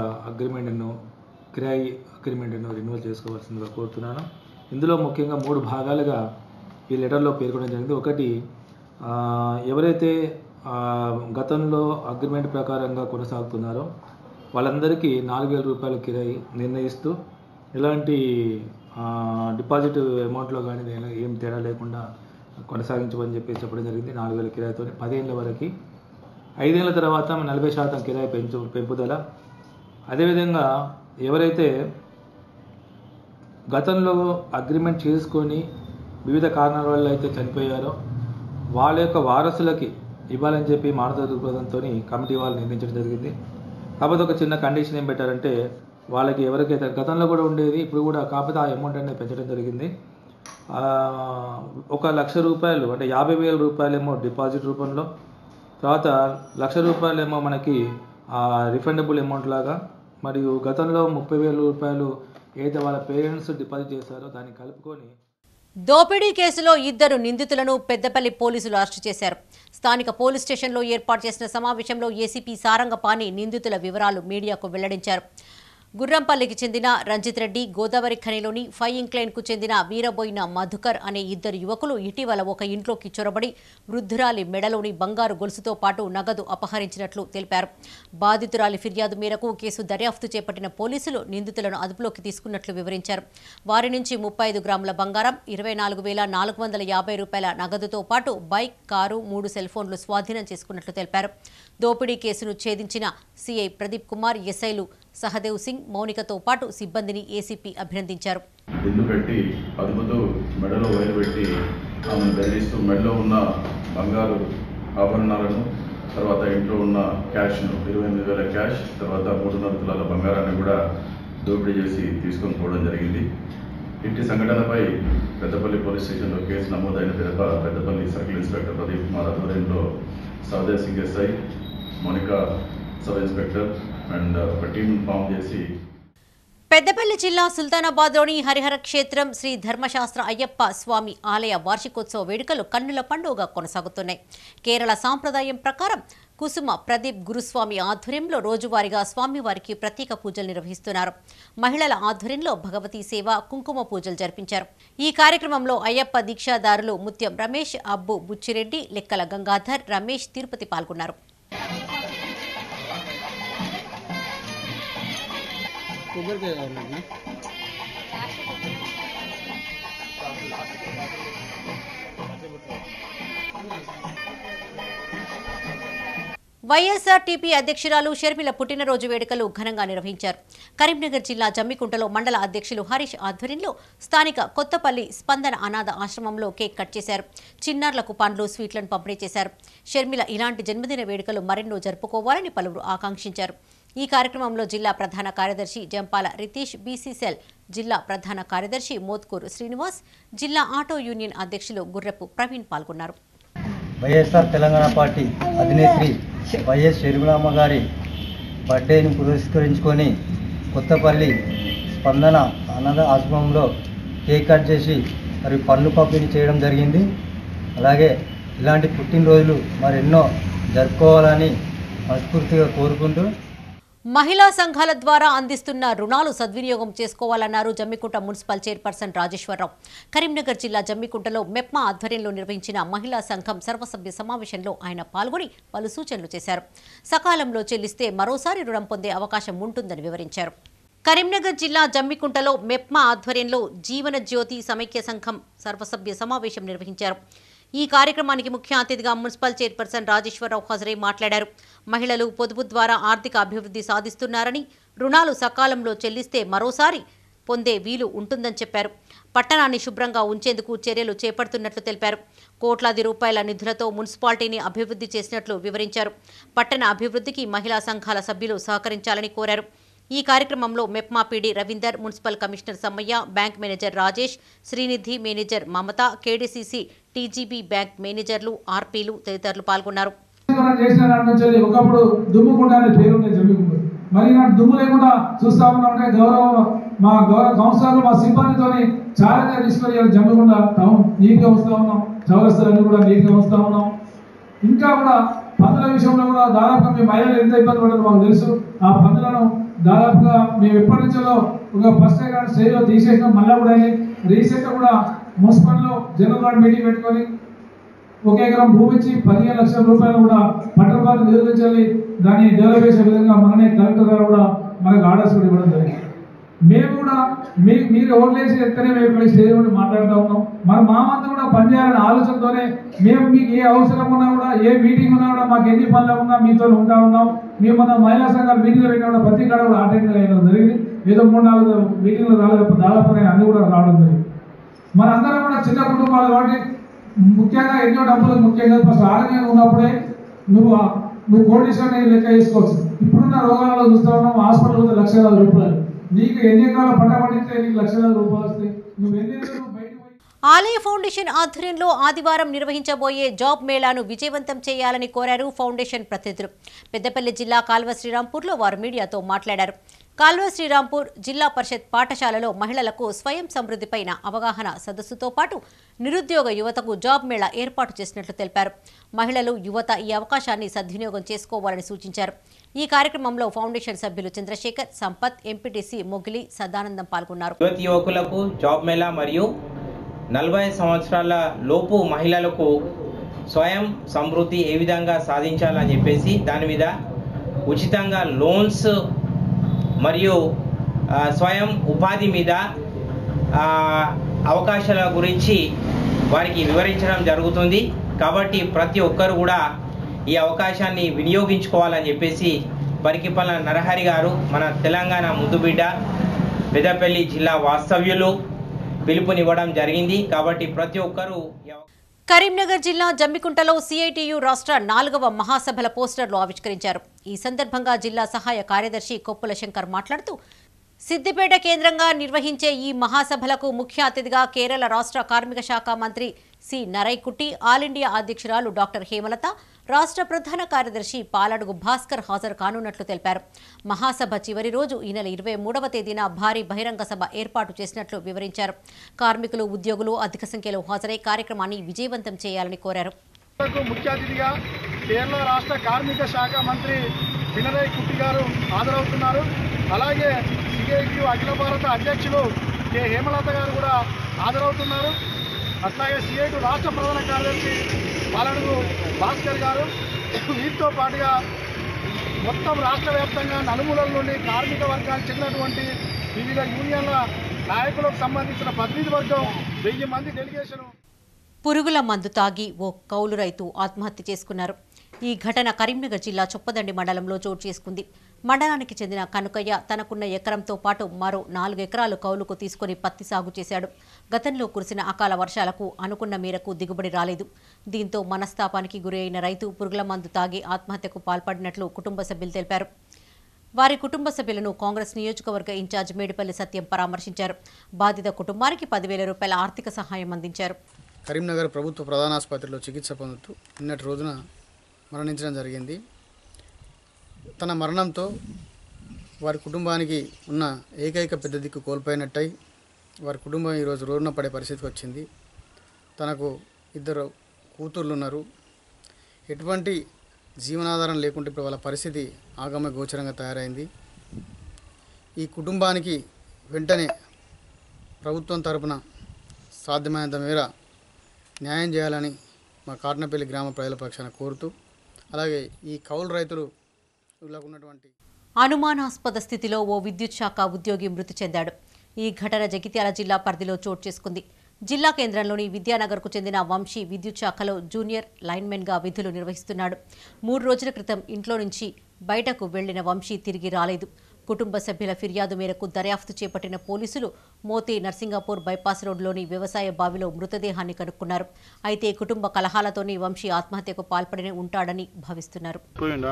[SPEAKER 16] కిరాయి అగ్రిమెంట్ను రెన్యువల్ చేసుకోవాల్సిందిగా కోరుతున్నాను. ఇందులో ముఖ్యంగా 3 భాగాలుగా ఈ లెటర్లో పేర్కొనడం జరిగింది. ఒకటి, ఎవరైతే గతంలో అగ్రిమెంట్ ప్రకారంగా కొనసాగుతున్నారో వాళ్ళందరికీ 4,000 రూపాయల కిరాయి నిర్ణయిస్తూ ఎలాంటి డిపాజిట్ అమౌంట్లో కానీ ఏం తేడా లేకుండా కొనసాగించమని చెప్పడం జరిగింది. 4,000 కిరాయితో 10 ఏళ్ళ వరకు, 5 ఏళ్ళ తర్వాత 40% కిరాయి పెంపుదల. అదేవిధంగా ఎవరైతే గతంలో అగ్రిమెంట్ చేసుకొని వివిధ కారణాల వల్ల అయితే చనిపోయారో వాళ్ళ యొక్క వారసులకి ఇవ్వాలని చెప్పి మానవ దృక్పథంతో కమిటీ వాళ్ళు నిర్ణయించడం జరిగింది. కాకపోతే ఒక చిన్న కండిషన్ ఏం పెట్టారంటే వాళ్ళకి ఎవరికైతే గతంలో కూడా ఉండేది ఇప్పుడు కూడా కాకపోతే ఆ అమౌంట్ అనేది పెంచడం జరిగింది. 1,00,000 రూపాయలు అంటే 50,000 రూపాయలేమో డిపాజిట్ రూపంలో, తర్వాత 1,00,000 రూపాయలేమో మనకి రిఫండబుల్ అమౌంట్ లాగా, మరియు గతంలో 30,000 రూపాయలు ఏదైతే వాళ్ళ పేరెంట్స్ డిపాజిట్ చేశారో దాన్ని కలుపుకొని
[SPEAKER 1] దోపిడీ కేసులో 2 నిందితులను పెద్దపల్లి పోలీసులు అరెస్టు చేశారు. స్థానిక పోలీస్ స్టేషన్లో ఏర్పాటు చేసిన సమావేశంలో ఏసీపీ సారంగపాణి నిందితుల వివరాలు మీడియాకు వెల్లడించారు. గుర్రంపల్లికి చెందిన రంజిత్ రెడ్డి, గోదావరి ఖనిలోని 5 ఇంక్లైన్కు చెందిన వీరబోయిన మధుకర్ అనే 2 యువకులు ఇటీవల ఒక ఇంట్లోకి చొరబడి వృద్ధురాలి మెడలోని బంగారు గొలుసుతో పాటు నగదు అపహరించినట్లు తెలిపారు. బాధితురాలి ఫిర్యాదు మేరకు కేసు దర్యాప్తు చేపట్టిన పోలీసులు నిందితులను అదుపులోకి తీసుకున్నట్లు వివరించారు. వారి నుంచి 35 గ్రాముల బంగారం, 24,450 రూపాయల నగదుతో పాటు బైక్, కారు, 3 సెల్ ఫోన్లు స్వాధీనం చేసుకున్నట్లు తెలిపారు. దోపిడీ కేసును ఛేదించిన సిఐ ప్రదీప్ కుమార్, ఎస్ఐలు సహదేవ్ సింగ్, మౌనికతో పాటు సిబ్బందిని ఏసీపీ అభినందించారు.
[SPEAKER 7] బిల్లు పెట్టి అదుపుతో మెడలో వైరు పెట్టి ఆమెను బెదిరిస్తూ మెడలో ఉన్న బంగారు ఆభరణాలను
[SPEAKER 17] తర్వాత ఇంట్లో ఉన్న క్యాష్ను 28,000 క్యాష్, తర్వాత 3.5 తులాల బంగారాన్ని కూడా దోపిడీ చేసి తీసుకొని పోవడం జరిగింది. ఇట్టి సంఘటనపై పెద్దపల్లి పోలీస్ స్టేషన్లో కేసు నమోదైన పిదప పెద్దపల్లి సర్కిల్ ఇన్స్పెక్టర్ ప్రదీప్ కుమార్ ఆధ్వర్యంలో Sahadev Singh SI, Monika sub inspector and ఒక టీం ఫామ్ చేసి
[SPEAKER 1] పెద్దపల్లి జిల్లా సుల్తానాబాద్లోని హరిహర క్షేత్రం శ్రీ ధర్మశాస్త్ర అయ్యప్ప స్వామి ఆలయ వార్షికోత్సవ వేడుకలు కన్నుల పండుగగా కొనసాగుతున్నాయి. కేరళ సాంప్రదాయం ప్రకారం కుసుమ ప్రదీప్ గురుస్వామి ఆధ్వర్యంలో రోజువారీగా స్వామివారికి ప్రత్యేక పూజలు నిర్వహిస్తున్నారు. మహిళల ఆధ్వర్యంలో భగవతీ సేవ, కుంకుమ పూజలు జరిపించారు. ఈ కార్యక్రమంలో అయ్యప్ప దీక్షాదారులు ముత్యం రమేష్, అబ్బు బుచ్చిరెడ్డి, లెక్కల గంగాధర్, రమేష్, తిరుపతి పాల్గొన్నారు. వైఎస్ఆర్టీపీ అధ్యక్షురాలు షర్మిల పుట్టినరోజు వేడుకలు ఘనంగా నిర్వహించారు. కరీంనగర్ జిల్లా జమ్మికుంటలో మండల అధ్యక్షులు హరీష్ ఆధ్వర్యంలో స్థానిక కొత్తపల్లి స్పందన అనాథ ఆశ్రమంలో కేక్ కట్ చేశారు. చిన్నారులకు పండ్లు, స్వీట్లను పంపిణీ చేశారు. షర్మిల ఇలాంటి జన్మదిన వేడుకలు మరెన్నో జరుపుకోవాలని పలువురు ఆకాంక్షించారు. ఈ కార్యక్రమంలో జిల్లా ప్రధాన కార్యదర్శి జంపాల రితీష్, బీసీసీఎల్ జిల్లా ప్రధాన కార్యదర్శి మోత్కూరు శ్రీనివాస్, జిల్లా ఆటో యూనియన్ అధ్యక్షులు గుర్రపు ప్రవీణ్ పాల్గొన్నారు.
[SPEAKER 18] వైఎస్ఆర్ తెలంగాణ పార్టీ అధినేత్రి వైఎస్ షర్మిలమ్మ గారి బర్త్డేని పురస్కరించుకొని కొత్తపల్లి స్పందన అనాథ ఆశ్రమంలో కేక్ కట్ చేసి మరి పండ్లు పంపిణీ చేయడం జరిగింది. అలాగే ఇలాంటి పుట్టినరోజులు మరెన్నో జరుపుకోవాలని మనస్ఫూర్తిగా కోరుకుంటూ
[SPEAKER 1] మహిళా సంఘాల ద్వారా అందిస్తున్న రుణాలు సద్వినియోగం చేసుకోవాలన్నారు జమ్మికుంట మున్సిపల్ చైర్పర్సన్ రాజేశ్వరరావు. కరీంనగర్ జిల్లా జమ్మికుంటలో మెప్మా ఆధ్వర్యంలో నిర్వహించిన మహిళా సంఘం సర్వసభ్య సమావేశంలో ఆయన పాల్గొని పలు సూచనలు చేశారు. సకాలంలో చెల్లిస్తే మరోసారి రుణం పొందే అవకాశం ఉంటుందని వివరించారు. కరీంనగర్ జిల్లా జమ్మికుంటలో మెప్మా ఆధ్వర్యంలో జీవన జ్యోతి సమైక్య సంఘం సర్వసభ్య సమావేశం నిర్వహించారు. ఈ కార్యక్రమానికి ముఖ్య అతిథిగా మున్సిపల్ చైర్పర్సన్ రాజేశ్వరరావు హాజరై మాట్లాడారు. మహిళలు పొదుపు ద్వారా ఆర్థిక అభివృద్ధి సాధిస్తున్నారని, రుణాలు సకాలంలో చెల్లిస్తే మరోసారి పొందే వీలు ఉంటుందని చెప్పారు. పట్టణాన్ని శుభ్రంగా ఉంచేందుకు చర్యలు చేపడుతున్నట్లు తెలిపారు. కోట్లాది రూపాయల నిధులతో మున్సిపాలిటీని అభివృద్ధి చేసినట్లు వివరించారు. పట్టణ అభివృద్ధికి మహిళా సంఘాల సభ్యులు సహకరించాలని కోరారు. ఈ కార్యక్రమంలో MEPMA PD Ravinder, municipal commissioner Sammaiah, bank manager Rajesh, Srinidhi manager Mamata, KDCC TGB bank మేనేజర్లు, ఆర్పీలు తదితరులు పాల్గొన్నారు.
[SPEAKER 19] ఒకప్పుడు దుమ్ముకుంటానే పేరుండే జమ్మికుంట, మరి నాకు దుమ్ము లేకుండా చూస్తా ఉన్నామంటే మా గౌరవ కౌన్సిలర్లు మా సిబ్బందితోని చాలా తీసుకొని జమ్మికుంట టౌన్ నీట్గా వస్తూ ఉన్నాం. చౌరస్తులన్నీ కూడా నీట్గా వస్తూ ఉన్నాం. ఇంకా కూడా పందుల విషయంలో కూడా దాదాపుగా మేము మహిళలు ఎంత ఇబ్బంది పడదు మాకు తెలుసు. ఆ పందులను దాదాపుగా మేము ఎప్పటి నుంచో ఒక ఫస్ట్ స్టేజ్లో తీసేసినాం. మళ్ళీ కూడా రీసెంట్గా కూడా మున్సిపల్లో జనరల్ బాడీ మీటింగ్ పెట్టుకొని 1 ఎకరం భూమి ఇచ్చి 15 లక్షల రూపాయలు కూడా పట్టణపాలకు నిధులించాలి, దాన్ని డెవలప్ చేసే విధంగా మననే కలెక్టర్ గారు కూడా మనకు ఆర్డర్స్ కూడా ఇవ్వడం జరిగింది. మేము కూడా మీరు ఓట్లేసి ఎత్తనే మేము ఇక్కడ స్టేజ్ నుండి మాట్లాడుతూ ఉన్నాం. మరి మా వంతు కూడా పనిచేయాలనే ఆలోచనతోనే మేము మీకు ఏ అవసరం ఉన్నా కూడా, ఏ మీటింగ్ ఉన్నా కూడా, మాకు ఎన్ని పనులు ఉన్నా మీతో ఉంటా ఉన్నాం. మేము మన మహిళా సంఘాలు మీటింగ్లో పెట్టినా కూడా ప్రతి కాడ కూడా అటెండ్ అయ్యడం జరిగింది. ఏదో 3-4 మీటింగ్లు రాలేదు, దాదాపు అన్ని కూడా రావడం జరిగింది. మనందరం కూడా చిన్న కుటుంబాలు కాబట్టి ముఖ్యంగా ఎన్నో డబ్బులు ముఖ్యంగా ఫస్ట్ ఆరోగ్యంగా ఉన్నప్పుడే నువ్వు కోటీశ్వర్ లెక్క వేసుకోవచ్చు. ఇప్పుడున్న రోగాలలో చూస్తూ ఉన్నాం, హాస్పిటల్ పోతే లక్షలాది రూపాయలు. నీకు ఎన్ని ఎకరాల పంట పండితే నీకు లక్షలాది రూపాయలు వస్తాయి. నువ్వు ఎన్ని
[SPEAKER 1] ఆలయ ఫౌండేషన్ ఆధ్వర్యంలో ఆదివారం నిర్వహించబోయే జాబ్ మేళాను విజయవంతం చేయాలని కోరారు ఫౌండేషన్ ప్రతినిధులు. పెద్దపల్లి జిల్లా కాల్వ శ్రీరాంపూర్లో వారు మీడియాతో మాట్లాడారు. కాల్వ శ్రీరాంపూర్ జిల్లా పరిషత్ పాఠశాలలో మహిళలకు స్వయం సమృద్ధిపైన అవగాహన సదస్సుతో పాటు నిరుద్యోగ యువతకు జాబ్ మేళా ఏర్పాటు చేసినట్లు తెలిపారు. మహిళలు, యువత ఈ అవకాశాన్ని సద్వినియోగం చేసుకోవాలని సూచించారు. ఈ కార్యక్రమంలో ఫౌండేషన్ సభ్యులు చంద్రశేఖర్, సంపత్, ఎంపీటీసీ మొగిలి, సదానందం పాల్గొన్నారు.
[SPEAKER 20] యువకులకు జాబ్ మేళా మరియు 40 సంవత్సరాల లోపు మహిళలకు స్వయం సమృద్ధి ఏ విధంగా సాధించాలని చెప్పేసి దాని మీద ఉచితంగా లోన్స్ మరియు స్వయం ఉపాధి మీద అవకాశాల గురించి వారికి వివరించడం జరుగుతుంది. కాబట్టి ప్రతి ఒక్కరు కూడా ఈ అవకాశాన్ని వినియోగించుకోవాలని చెప్పేసి పరికిపల్ల నరహరి గారు, మన తెలంగాణ ముద్దుబిడ్డ, పెద్దపల్లి జిల్లా వాస్తవ్యులు పిలుపునివ్వడం జరిగింది. కాబట్టి ప్రతి ఒక్కరూ
[SPEAKER 1] కరీంనగర్ జిల్లా జమ్మికుంటలో సిఐటియు రాష్ట్ర 4వ మహాసభల పోస్టర్లు ఆవిష్కరించారు. ఈ సందర్భంగా జిల్లా సహాయ కార్యదర్శి కొప్పుల శంకర్ మాట్లాడుతూ సిద్దిపేట కేంద్రంగా నిర్వహించే ఈ మహాసభలకు ముఖ్య అతిథిగా కేరళ రాష్ట్ర కార్మిక శాఖ మంత్రి సి నరైకుట్టి, ఆల్ ఇండియా అధ్యక్షురాలు డాక్టర్ హేమలత, రాష్ట్ర ప్రధాన కార్యదర్శి పాలడుగు భాస్కర్ హాజరు కానున్నట్లు తెలిపారు. మహాసభ చివరి రోజు ఈ నెల 23వ తేదీన భారీ బహిరంగ సభ ఏర్పాటు చేసినట్లు వివరించారు. కార్మికులు, ఉద్యోగులు అధిక సంఖ్యలో హాజరై కార్యక్రమాన్ని విజయవంతం చేయాలని కోరారు.
[SPEAKER 8] ముఖ్య అతిథిగా కేరళ రాష్ట్ర కార్మిక శాఖ మంత్రి పినరయ్ కుట్టి గారు హాజరవుతున్నారు. అలాగే సిఐటియు అఖిల భారత అధ్యక్షులు కె హేమలత గారు కూడా హాజరవుతున్నారు. అట్లాగే సిఐటియు రాష్ట్ర ప్రధాన కార్యదర్శి పాలడుగు భాస్కర్ గారు, వీటితో పాటుగా మొత్తం రాష్ట్ర వ్యాప్తంగా నలుమూలల నుండి కార్మిక వర్గానికి చెందినటువంటి వివిధ యూనియన్ల నాయకులకు సంబంధించిన ప్రతినిధి వర్గం 1000 మంది డెలిగేషన్.
[SPEAKER 1] పురుగుల మందు తాగి ఓ కౌలు రైతు ఆత్మహత్య చేసుకున్నారు. ఈ ఘటన కరీంనగర్ జిల్లా చొప్పదండి మండలంలో చోటు చేసుకుంది. మండలానికి చెందిన కనుకయ్య తనకున్న ఎకరంతో పాటు మరో 4 ఎకరాలు కౌలుకు తీసుకుని పత్తి సాగు చేశాడు. గతంలో కురిసిన అకాల వర్షాలకు అనుకున్న మేరకు దిగుబడి రాలేదు. దీంతో మనస్తాపానికి గురి అయిన రైతు పురుగుల మందు తాగి ఆత్మహత్యకు పాల్పడినట్లు కుటుంబ సభ్యులు తెలిపారు. వారి కుటుంబ సభ్యులను కాంగ్రెస్ నియోజకవర్గ ఇన్ఛార్జ్ మేడిపల్లి సత్యం పరామర్శించారు. బాధిత కుటుంబానికి 10,000 రూపాయల ఆర్థిక సహాయం అందించారు.
[SPEAKER 21] కరీంనగర్ ప్రభుత్వ ప్రధానాసుపత్రిలో చికిత్స పొందుతూ నిన్నటి రోజున మరణించడం జరిగింది. తన మరణంతో వారి కుటుంబానికి ఉన్న ఏకైక పెద్ద దిక్కు కోల్పోయినట్టయి వారి కుటుంబం ఈరోజు రోడ్డున పడే పరిస్థితికి వచ్చింది. తనకు 2 కూతుర్లు ఉన్నారు. ఎటువంటి జీవనాధారం లేకుంటే ఇప్పుడు వాళ్ళ పరిస్థితి ఆగమ్య గోచరంగా తయారైంది. ఈ కుటుంబానికి వెంటనే ప్రభుత్వం తరపున సాధ్యమైనంత మేర న్యాయం చేయాలని మా కాటనపల్లి గ్రామ ప్రజల పక్షాన కోరుతూ, అలాగే ఈ కౌలు రైతులు ఉన్నటువంటి
[SPEAKER 1] అనుమానాస్పద స్థితిలో ఓ విద్యుత్ శాఖ ఉద్యోగి మృతి చెందాడు. ఈ ఘటన జగిత్యాల జిల్లా పరిధిలో చోటు చేసుకుంది. జిల్లా కేంద్రంలోని విద్యానగర్కు చెందిన వంశీ విద్యుత్ శాఖలో జూనియర్ లైన్మెన్గా విధులు నిర్వహిస్తున్నాడు. 3 రోజుల క్రితం ఇంట్లో నుంచి బయటకు వెళ్లిన వంశీ తిరిగి రాలేదు. కుటుంబ సభ్యుల ఫిర్యాదు మేరకు దర్యాప్తు చేపట్టిన పోలీసులు మోతి నర్సింగాపూర్ బైపాస్ రోడ్లోని వ్యవసాయ బావిలో మృతదేహాన్ని కనుక్కున్నారు. అయితే కుటుంబ కలహాలతోనే వంశీ ఆత్మహత్యకు పాల్పడి ఉంటాడని భావిస్తున్నారు.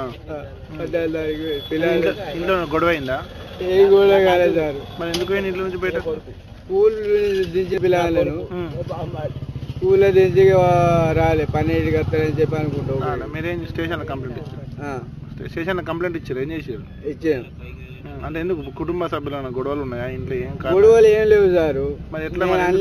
[SPEAKER 22] స్కూల్లో దించి రాలే 12కి వస్తారని చెప్పి అనుకుంటాం.
[SPEAKER 8] మీరేం స్టేషన్ కంప్లైంట్ ఇచ్చారు? ఏం చేశారు?
[SPEAKER 22] ఇచ్చాను.
[SPEAKER 8] అంటే ఎందుకు కుటుంబ సభ్యుల గొడవలు ఉన్నాయా ఇంట్లో?
[SPEAKER 22] గొడవలు ఏం లేవు సారు.
[SPEAKER 8] మరి ఎట్లా?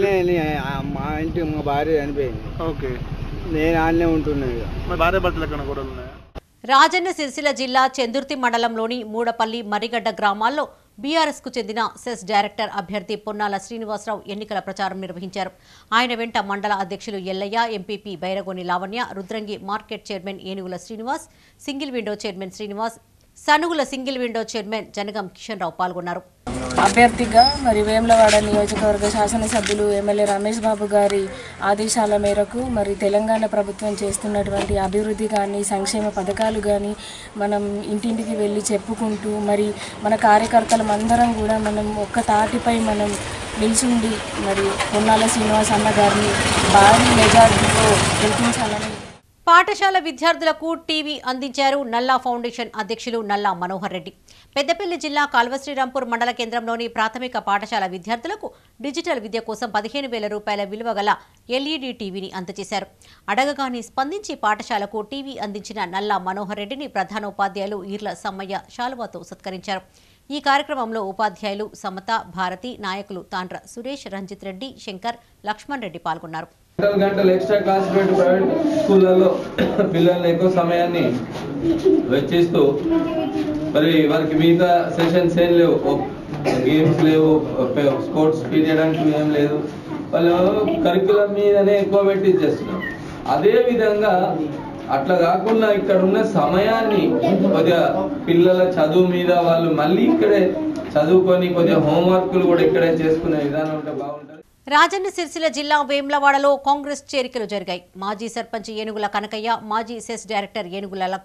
[SPEAKER 22] మా ఇంటికి మా భార్య చనిపోయింది.
[SPEAKER 8] ఓకే,
[SPEAKER 22] నేను ఆడనే ఉంటున్నాను.
[SPEAKER 8] మరి భార్య భర్తలు ఎక్కడ గొడవలు ఉన్నాయా?
[SPEAKER 1] రాజన్న సిరిసిల్ల జిల్లా చెందుర్తి మండలంలోని మూడపల్లి, మర్రిగడ్డ గ్రామాల్లో బీఆర్ఎస్కు చెందిన సెస్ డైరెక్టర్ అభ్యర్థి పొన్నాల శ్రీనివాసరావు ఎన్నికల ప్రచారం నిర్వహించారు. ఆయన వెంట మండల అధ్యక్షులు Ellaiah, MPP Bairagoni Lavanya, Rudrangi market chairman Enugula Srinivas, single window chairman Srinivas, Sanugula single window chairman Janagam Kishan Rao పాల్గొన్నారు.
[SPEAKER 23] అభ్యర్థిగా మరి వేములవాడ నియోజకవర్గ శాసనసభ్యులు ఎమ్మెల్యే రమేష్ బాబు గారి ఆదేశాల మేరకు మరి తెలంగాణ ప్రభుత్వం చేస్తున్నటువంటి అభివృద్ధి కానీ, సంక్షేమ పథకాలు కానీ మనం ఇంటింటికి వెళ్ళి చెప్పుకుంటూ మరి మన కార్యకర్తలం అందరం కూడా మనం ఒక్క తాటిపై మనం నిల్చుండి మరి పొన్నాల శ్రీనివాస్ అన్న గారిని భారీ మెజారిటీతో గెలిపించాలని
[SPEAKER 1] పాఠశాల విద్యార్థులకు టీవీ అందించారు నల్లా ఫౌండేషన్ అధ్యక్షులు నల్లా మనోహర్ రెడ్డి. పెద్దపల్లి జిల్లా కాల్వశ్రీరాంపూర్ మండల కేంద్రంలోని ప్రాథమిక పాఠశాల విద్యార్థులకు డిజిటల్ విద్య కోసం 15,000 రూపాయల విలువ గల ఎల్ఈడీ టీవీని అందజేశారు. అడగగానే స్పందించి పాఠశాలకు టీవీ అందించిన నల్లా మనోహర్ రెడ్డిని ప్రధానోపాధ్యాయులు ఈర్ల సమ్మయ్య శాలువాతో సత్కరించారు. ఈ కార్యక్రమంలో ఉపాధ్యాయులు సమత, భారతి, నాయకులు తాండ్ర సురేష్, రంజిత్ రెడ్డి, శంకర్, లక్ష్మణ్ రెడ్డి పాల్గొన్నారు.
[SPEAKER 24] గంటలు ఎక్స్ట్రా క్లాస్ పెట్టి ప్రైవేట్ స్కూళ్ళల్లో పిల్లలు ఎక్కువ సమయాన్ని వెచ్చిస్తూ మరి వారికి మిగతా సెషన్స్ ఏం లేవు, గేమ్స్ లేవు, స్పోర్ట్స్ పీరియడ్ అంటూ ఏం లేదు. వాళ్ళు కరిక్యులం మీదనే ఎక్కువ పెట్టి చేస్తున్నారు. అదే విధంగా అట్లా కాకుండా ఇక్కడ ఉన్న సమయాన్ని కొద్దిగా పిల్లల చదువు మీద వాళ్ళు మళ్ళీ ఇక్కడే చదువుకొని కొద్దిగా హోంవర్క్లు కూడా ఇక్కడే చేసుకునే విధానం ఉంటే బాగుంటుంది.
[SPEAKER 1] రాజన్న సిరిసిల్ల జిల్లా వేమ్లవాడలో కాంగ్రెస్ చేరికలు జరిగాయి. మాజీ సర్పంచ్ ఏనుగుల కనకయ్య, మాజీ సెస్ డైరెక్టర్ ఏనుగుల లక్ష్మి,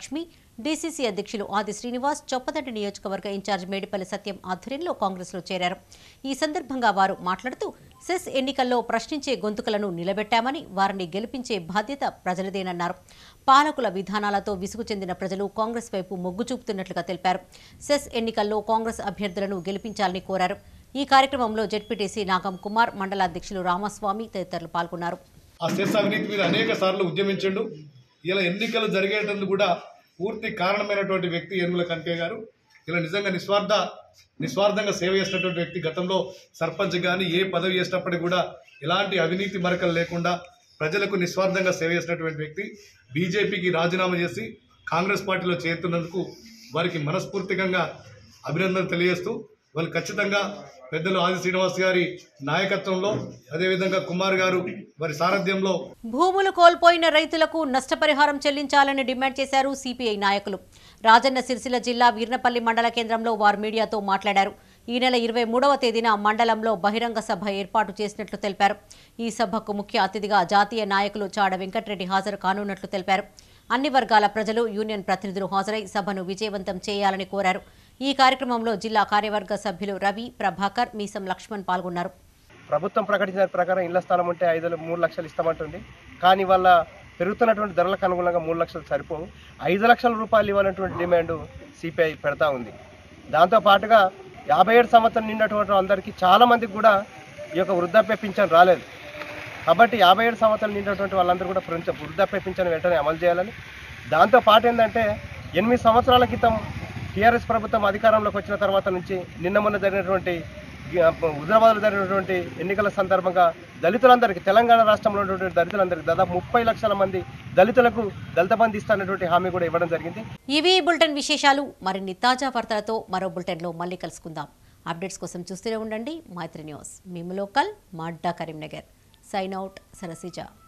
[SPEAKER 1] డీసీసీ అధ్యక్షులు ఆది శ్రీనివాస్ చొప్పదండి నియోజకవర్గ ఇన్ఛార్జ్ మేడిపల్లి సత్యం ఆధ్వర్యంలో కాంగ్రెస్లో చేరారు. ఈ సందర్భంగా వారు మాట్లాడుతూ సెస్ ఎన్నికల్లో ప్రశ్నించే గొంతుకలను నిలబెట్టామని, వారిని గెలిపించే బాధ్యత ప్రజలదేనన్నారు. పాలకుల విధానాలతో విసుగు చెందిన ప్రజలు కాంగ్రెస్ వైపు మొగ్గు చూపుతున్నట్లుగా తెలిపారు. సెస్ ఎన్నికల్లో కాంగ్రెస్ అభ్యర్థులను గెలిపించాలని కోరారు. ఈ కార్యక్రమంలో జెడ్పీటీసీ నాగం కుమార్, మండల అధ్యక్షులు రామస్వామి తదితరులు పాల్గొన్నారు.
[SPEAKER 2] ఆ సెస్ అవినీతి మీద అనేక సార్లు ఉద్యమించండు. ఇలా ఎన్నికలు జరిగేటందుకు కూడా పూర్తి కారణమైనటువంటి వ్యక్తి యనుమల కనకయ్య గారు. ఇలా నిజంగా నిస్వార్థంగా సేవ చేసినటువంటి వ్యక్తి. గతంలో సర్పంచ్ కానీ ఏ పదవి చేసినప్పటికీ కూడా ఎలాంటి అవినీతి మరకలు లేకుండా ప్రజలకు నిస్వార్థంగా సేవ చేసినటువంటి వ్యక్తి. బీజేపీకి రాజీనామా చేసి కాంగ్రెస్ పార్టీలో చేరుతున్నందుకు వారికి మనస్ఫూర్తికంగా అభినందనలు తెలియజేస్తూ వాళ్ళు ఖచ్చితంగా పెద్దలు ఆది శ్రీనివాస్ గారి నాయకత్వంలో, అదేవిధంగా కుమార్ గారు వారి సారథ్యంలో
[SPEAKER 1] భూములు కోల్పోయిన రైతులకు నష్టపరిహారం చెల్లించాలని డిమాండ్ చేశారు సిపిఐ నాయకులు. రాజన్న సిరిసిల్ల జిల్లా వీర్నపల్లి మండల కేంద్రంలో వారు మీడియాతో మాట్లాడారు. ఈ నెల 23వ తేదీన మండలంలో బహిరంగ సభ ఏర్పాటు చేసినట్లు తెలిపారు. ఈ సభకు ముఖ్య అతిథిగా జాతీయ నాయకులు చాడ వెంకటరెడ్డి హాజరు కానున్నట్లు తెలిపారు. అన్ని వర్గాల ప్రజలు, యూనియన్ ప్రతినిధులు హాజరై సభను విజయవంతం చేయాలని కోరారు. ఈ కార్యక్రమంలో జిల్లా కార్యవర్గ సభ్యులు రవి, ప్రభాకర్, మీసం లక్ష్మణ్ పాల్గొన్నారు.
[SPEAKER 3] ప్రభుత్వం ప్రకటించిన ప్రకారం ఇళ్ల స్థలం ఉంటే 3 లక్షలు ఇస్తామంటుంది. కానీ వాళ్ళ పెరుగుతున్నటువంటి ధరలకు అనుగుణంగా 3 లక్షలు సరిపోవు. 5 లక్షల రూపాయలు ఇవ్వాలన్నటువంటి డిమాండ్ సిపిఐ పెడతా ఉంది. దాంతోపాటుగా 57 సంవత్సరం నిండినటువంటి అందరికీ చాలామందికి కూడా ఈ యొక్క వృద్ధాప్య పింఛన్ రాలేదు. కాబట్టి 57 సంవత్సరాలు నిండినటువంటి వాళ్ళందరూ కూడా వృద్ధాప్య పింఛన్ వెంటనే అమలు చేయాలని, దాంతోపాటు ఏంటంటే 8 సంవత్సరాల క్రితం టీఆర్ఎస్ ప్రభుత్వం అధికారంలోకి వచ్చిన తర్వాత నుంచి మొన్న జరిగినటువంటి హుజరాబాద్లో జరిగినటువంటి ఎన్నికల సందర్భంగా దళితులందరికీ, తెలంగాణ రాష్ట్రంలో ఉన్నటువంటి దళితులందరికీ దాదాపు 30 లక్షల మంది దళితులకు దళిత బంధు ఇస్తానటువంటి హామీ కూడా ఇవ్వడం జరిగింది.
[SPEAKER 1] ఇవి బులెటిన్ విశేషాలు. మరిన్ని తాజా వార్తలతో మరో బులెటిన్లో మళ్ళీ కలుసుకుందాం. అప్డేట్స్ కోసం చూస్తూనే ఉండండి మైత్రి న్యూస్. మేము లోకల్, మాడ్డా, కరీంనగర్. Sign out, Sarasija.